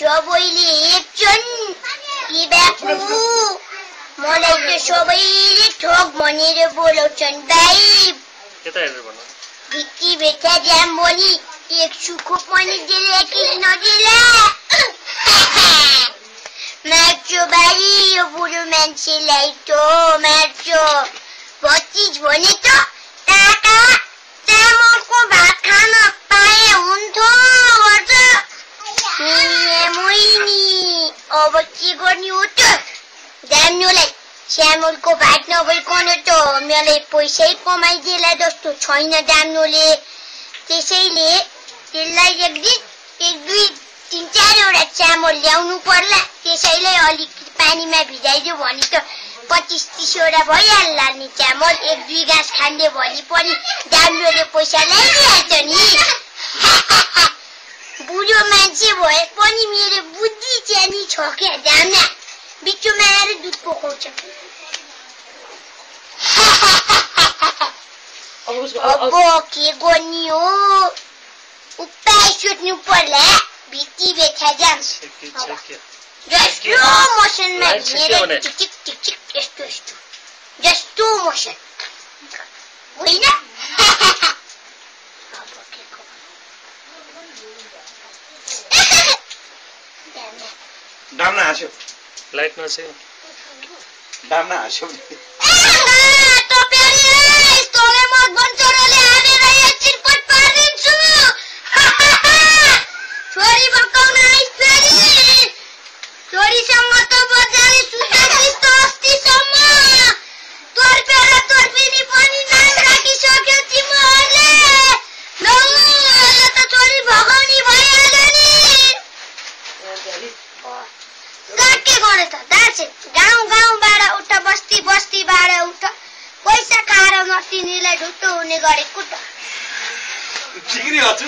सबैले हेप्छन् कि बाबु मलाई त सबैले ठोक भनेर बोलाउँछन् भाइ भित्ती भेटा जाम भने एक सुखो पनि दिले कि नदिला मार्छो भाइ यो बुढो मान्छेलाई त मार्छो भतिज भने त काका चामलको भात खान पाए हुन्थ्यो भन्छ मोइनी अब के गर्ने हो त जान्नुलाई चामलको भात नभइकन त मलाई पैसै कमाइदिएला जस्तो छैन जान्नुले त्यसैले त्यसलाई एक दुई तीन चारवटा चामल ल्याउनु पर्ला त्यसैले अलिकति पानीमा भिजाइदियो भने त 25-30 वटा भइहाल्ला नि चामल एक दुई गाँस खान्ने भोलि पनि जान्नुले पैसा ल्याइदिहाल्छ नि बुढो मान्छे भए पनि मेरो बुद्धि च्यानी छ क्या जान्ना बिचमा आएर दुध पोखाउँछ अब के गर्ने हो उपाय सोध्नु पर्ला भित्ती बेथा जान्छ जस्तो मोसनमा हिँडेर टिक टिक टिक यस्तो यस्तो जस्तो मोसन होइन डाम्न हाँस्यो लाइट नछे डाम्न हाँस्यो छोरीसँग त बजारे सुताइस् त अस्तिसम्म तोर्पेर तोर्पिनी पनि नाम राखिसक्यो तिमीहरूले लौ यो त छोरी भगाउनी भइहाल्यो नि के गरे त दार्छे गाउँबाट उठ बस्तीबाट उठ पैसा खाएर नतिनीलाई ढुट्टो हुने गरेको त चिग्री हजुर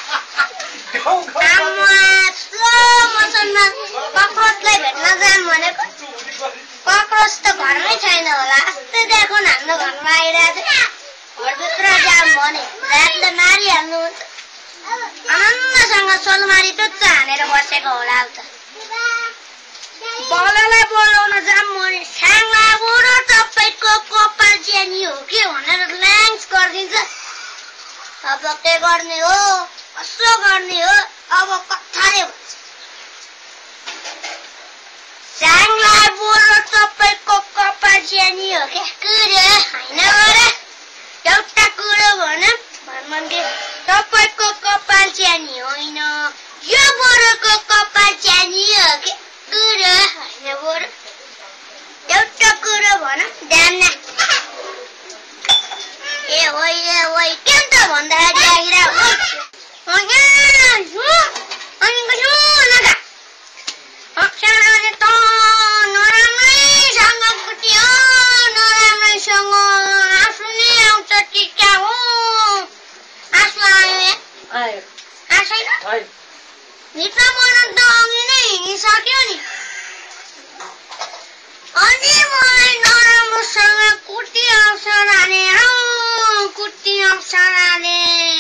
कक्रोचलाई भेट्न जाम भनेको कक्रोच त घरमै छैन होला अस्ति देखो हाम्रो घरमा आइरहेको थियो घरभित्र जाम भने रातले मारिहाल्नुहुन्छ आनन्दसँग सोलमारी टुच्च हानेर बसेको होला उता बललाई बोलाउन जाम भने साङ्ला बुढो तपाईँको कपाल च्यानी हो कि भनेर ल्याङ्स गरिदिन्छ अब के गर्ने हो कसो गर्ने हो अब कथाले भन्छ साङ्ला बुढो तपाईँको कपाल च्यानी हो क्या कुरो होइन एउटा कुरो भन तपाईँको कपाल च्यानी होइन यो बुढोको कपाल च्यानी हो क्या कुरो होइन बुढो एउटा कुरो भन जान्न ए होइ के त भन्दाखेरि आखिर नराम्रैसँग कुट्यो नराम्रैसँग आँसु नै आउँछ टिका हो आँसु आयो आँसैन भित्र बनाउन त अघि नै हिँडिसक्यो नि अनि मलाई नराम्रोसँग कुटी अवसर हाने कुटी अवसर हाने